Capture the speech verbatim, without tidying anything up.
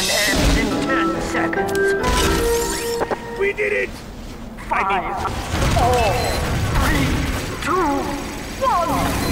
mission ends in ten seconds. We did it! Five, four, three, two, one.